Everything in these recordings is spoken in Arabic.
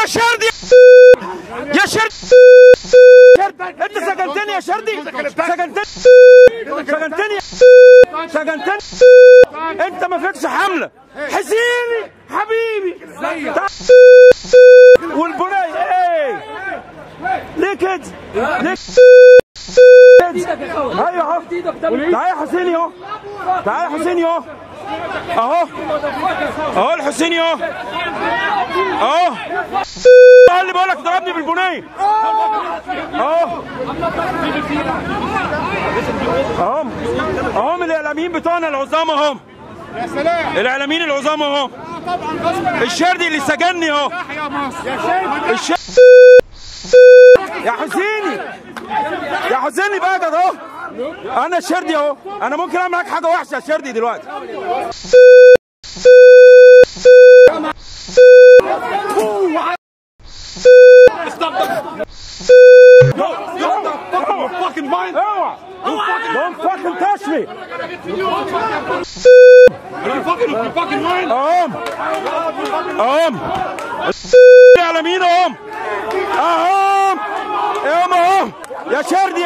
يا شردي يا شردي انت سجنتني يا شردي، سجنتني انت ما فيكش حمله. حسيني حبيبي والبني ايه ليه كده؟ ليه ايوه اهو. تعالى يا حسيني اهو، تعالى يا حسيني اهو، اهو الحسيني اهو، اهو اللي بقول لك ضربني بالبنيه اهو، اهم الاعلاميين بتوعنا العظام اهم، يا سلام الاعلاميين العظام اهم. الشردي اللي سجنني اهو، يا حسيني يا حسيني بقى ده اهو، انا الشردي اهو، انا ممكن اعمل معاك حاجه وحشه يا شردي دلوقتي. Don't fucking touch me. الاعلاميين اهم يا شردي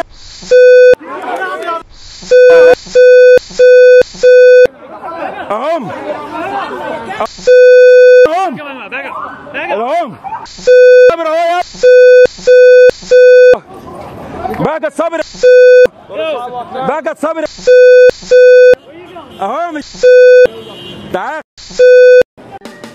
اهم صابر اهو يا بقى صابر صابر اهو تعال